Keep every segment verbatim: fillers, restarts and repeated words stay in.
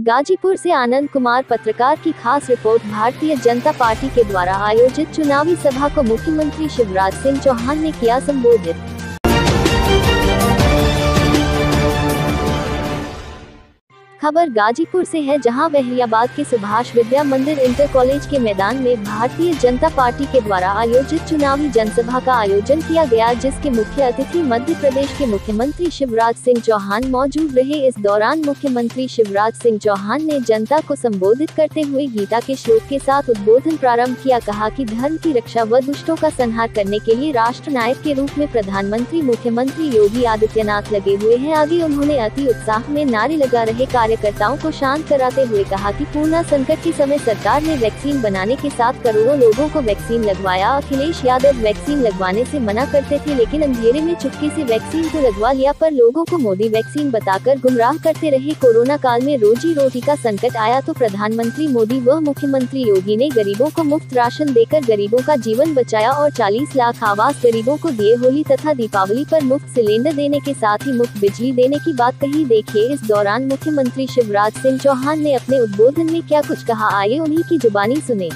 गाजीपुर से आनंद कुमार पत्रकार की खास रिपोर्ट। भारतीय जनता पार्टी के द्वारा आयोजित चुनावी सभा को मुख्यमंत्री शिवराज सिंह चौहान ने किया संबोधित। खबर गाजीपुर से है, जहां बहरियाबाद के सुभाष विद्या मंदिर इंटर कॉलेज के मैदान में भारतीय जनता पार्टी के द्वारा आयोजित चुनावी जनसभा का आयोजन किया गया, जिसके मुख्य अतिथि मध्य प्रदेश के मुख्यमंत्री शिवराज सिंह चौहान मौजूद रहे। इस दौरान मुख्यमंत्री शिवराज सिंह चौहान ने जनता को संबोधित करते हुए गीता के श्लोक के साथ उद्बोधन प्रारंभ किया। कहा कि धर्म की रक्षा व दुष्टों का संहार करने के लिए राष्ट्र नायक के रूप में प्रधानमंत्री मुख्यमंत्री योगी आदित्यनाथ लगे हुए हैं। आगे उन्होंने अति उत्साह में नारे लगा रहे कार्यकर्ताओं को शांत कराते हुए कहा कि कोरोना संकट के समय सरकार ने वैक्सीन बनाने के साथ करोड़ों लोगों को वैक्सीन लगवाया। अखिलेश यादव वैक्सीन लगवाने से मना करते थे, लेकिन अंधेरे में चुपके से वैक्सीन को लगवा लिया, पर लोगों को मोदी वैक्सीन बताकर गुमराह करते रहे। कोरोना काल में रोजी रोटी का संकट आया तो प्रधानमंत्री मोदी व मुख्यमंत्री योगी ने गरीबों को मुफ्त राशन देकर गरीबों का जीवन बचाया और चालीस लाख आवास गरीबों को दिए। होली तथा दीपावली पर मुफ्त सिलेंडर देने के साथ ही मुफ्त बिजली देने की बात कही। देखिए इस दौरान मुख्यमंत्री शिवराज सिंह चौहान ने अपने उद्बोधन में क्या कुछ कहा, आइए उन्हीं की जुबानी सुने।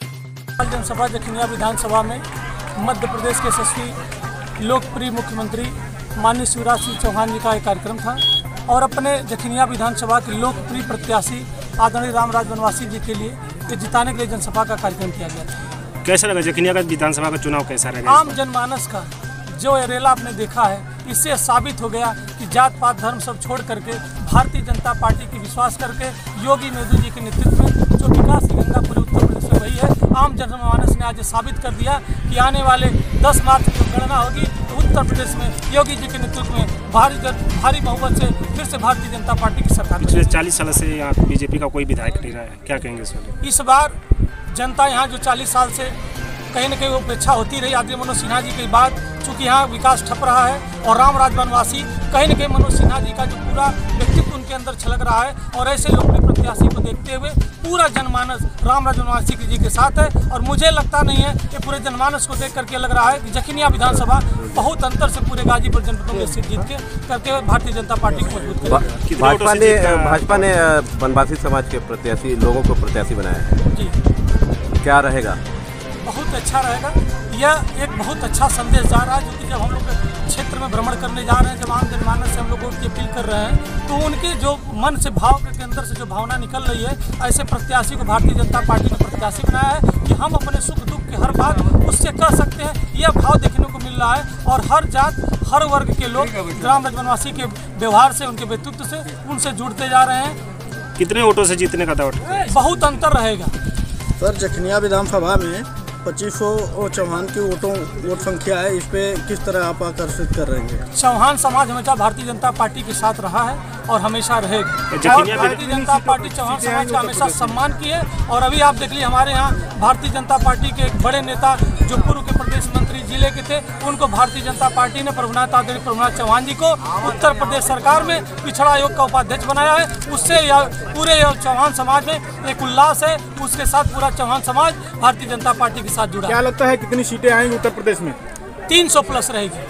जनसभा जखनिया विधानसभा में मध्य प्रदेश के यशस्वी लोकप्रिय मुख्यमंत्री माननीय शिवराज सिंह चौहान जी का एक कार्यक्रम था और अपने जखनिया विधानसभा के लोकप्रिय प्रत्याशी आदरणीय रामराज बनवासी जी के लिए ये जिताने के लिए जनसभा का कार्यक्रम किया गया था। कैसा लगा जखनिया का विधानसभा का चुनाव, कैसा रहेगा? आम जनमानस का जो रेला आपने देखा है, इससे साबित हो गया कि जात पात धर्म सब छोड़ करके भारतीय जनता पार्टी की विश्वास करके योगी मोदी जी के नेतृत्व में जो विकास की गंगा पूरे उत्तर प्रदेश में वही है। आम जनमानस ने आज साबित कर दिया कि आने वाले दस मार्च को गणना होगी तो उत्तर प्रदेश में योगी जी के नेतृत्व में भारी भारी बहुमत से फिर से भारतीय जनता पार्टी की सरकार। पिछले चालीस साल से यहाँ बीजेपी का कोई विधायक नहीं रहा है, क्या कहेंगे इस बारे? इस बार जनता यहाँ जो चालीस साल से कहीं न कहीं उपेक्षा होती रही आदरणीय मनोज सिन्हा जी के बाद, चूँकि यहाँ विकास ठप रहा है और रामराज बनवासी कहीं न कहीं मनोज सिन्हा जी का जो पूरा व्यक्तित्व उनके अंदर छलक रहा है और ऐसे लोकप्रिय प्रत्याशी को देखते हुए पूरा जनमानस रामराज बनवासी जी के साथ है। और मुझे लगता नहीं है कि पूरे जनमानस को देख करके लग रहा है कि जखनिया विधानसभा बहुत अंतर से पूरे गाजीपुर जनपदों में सीट जीत के करके भारतीय जनता पार्टी को मजबूत करेगी। भाजपा ने भाजपा ने बनवासी समाज के प्रत्याशी लोगों को प्रत्याशी बनाया है जी, क्या रहेगा? बहुत अच्छा रहेगा। यह एक बहुत अच्छा संदेश जा रहा है, जो कि जब हम लोग क्षेत्र में भ्रमण करने जा रहे हैं, जब आम जनमानस से हम लोग उनकी अपील कर रहे हैं, तो उनके जो मन से भाव के अंदर से जो भावना निकल रही है, ऐसे प्रत्याशी को भारतीय जनता पार्टी ने प्रत्याशी बनाया है कि हम अपने सुख दुख की हर बात उससे कह सकते हैं। यह भाव देखने को मिल रहा है और हर जात हर वर्ग के लोग रामराज बनवासी के व्यवहार से, उनके व्यक्तित्व से उनसे जुड़ते जा रहे हैं। कितने वोटों से जीतने का दावा? बहुत अंतर रहेगा सर। जखनिया विधानसभा में पच्चीस सौ चौहान की वोटों वोट संख्या है, इस पे किस तरह आप आकर्षित कर रहे हैं? चौहान समाज हमेशा भारतीय जनता पार्टी के साथ रहा है और हमेशा रहेगा और भारतीय जनता पार्टी चौहान समाज का हमेशा सम्मान की है। और अभी आप देख लीजिए हमारे यहाँ भारतीय जनता पार्टी के एक बड़े नेता जो पूर्व के प्रदेश मंत्री जिले के थे, उनको भारतीय जनता पार्टी ने प्रभुनाथ आदरणीय प्रभुनाथ चौहान जी को उत्तर प्रदेश सरकार में पिछड़ा आयोग का उपाध्यक्ष बनाया है। उससे पूरे चौहान समाज में एक उल्लास है, उसके साथ पूरा चौहान समाज भारतीय जनता पार्टी के साथ जुड़ा। क्या लगता है कितनी सीटें आएंगी उत्तर प्रदेश में? तीन सौ प्लस रहेगी।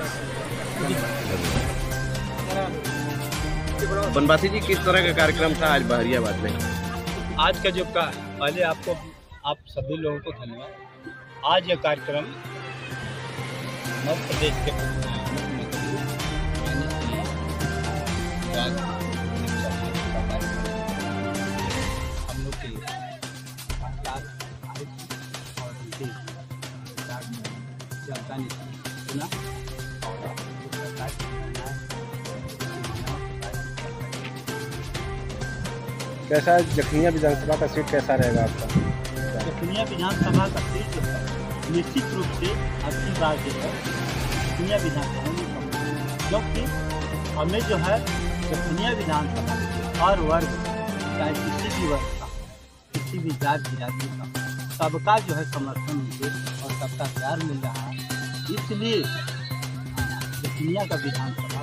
बनवासी जी, किस तरह का कार्यक्रम था आज बहरियाबाद में? आज का जो का पहले आपको आप सभी लोगों को धन्यवाद। आज यह कार्यक्रम मध्य प्रदेश के हम लोग के जनता ने सुना कैसा जखनिया विधानसभा का सीट कैसा रहेगा आपका? जखनिया विधानसभा का सीट निश्चित रूप से अच्छी बात है जखनिया विधानसभा में, क्योंकि हमें जो है जखनिया विधानसभा हर वर्ग चाहे किसी भी वर्ग का, किसी भी जात जाति का, सबका जो है समर्थन मिले और सबका प्यार मिल रहा है। इसलिए जखनिया का विधानसभा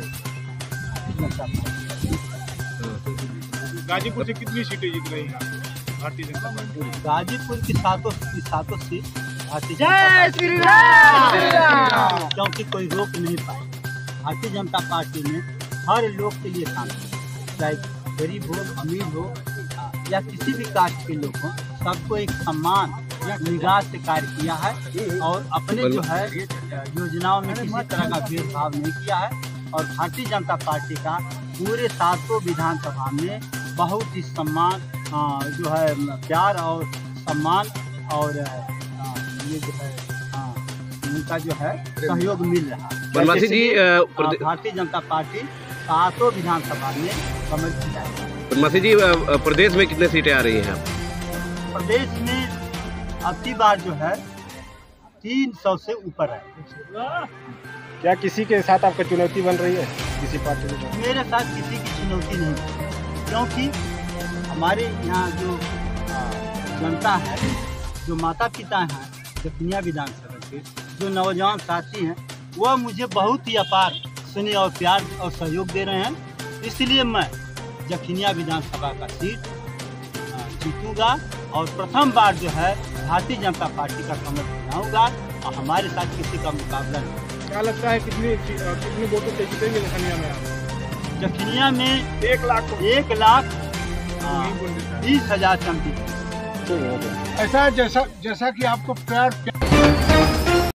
गाजीपुर से कितनी सीटें जीत रही हैं भारतीय जनता पार्टी? गाजीपुर की सातों की सातों सीट भारतीय जनता पार्टी, क्योंकि कोई रोक नहीं पाए। भारतीय जनता पार्टी ने हर लोग के लिए काम किया, चाहे गरीब हो अमीर हो या किसी भी कास्ट के लोग हों, सबको एक सम्मान निगाह से कार्य किया है और अपने जो है योजनाओं में किसी तरह का भेदभाव नहीं किया है। और भारतीय जनता पार्टी का पूरे सातों विधानसभा में बहुत ही सम्मान जो है प्यार और सम्मान और ये जो है उनका जो है सहयोग मिल रहा है। बनवासी जी, भारतीय जनता पार्टी सातों विधानसभा में कमल खिलाएगी। बनवासी जी, प्रदेश में कितने सीटें आ रही हैं? प्रदेश में अब की बार जो है तीन सौ से ऊपर है। क्या किसी के साथ आपका चुनौती बन रही है? किसी पार्टी के साथ? मेरे साथ किसी की चुनौती नहीं, क्योंकि हमारे यहाँ जो जनता है, जो माता पिता हैं जखनिया विधानसभा के, जो नौजवान साथी हैं, वह मुझे बहुत ही अपार स्नेह और प्यार और सहयोग दे रहे हैं। इसलिए मैं जखनिया विधानसभा का सीट जीतूंगा और प्रथम बार जो है भारतीय जनता पार्टी का कमल बनाऊंगा और हमारे साथ किसी का मुकाबला नहीं। क्या लगता है कितनी कितने वोटों से जीतेंगे जखनिया में आप? जखनिया में एक लाख एक लाख बीस हजार समथिंग। ऐसा जैसा जैसा कि आपको प्यार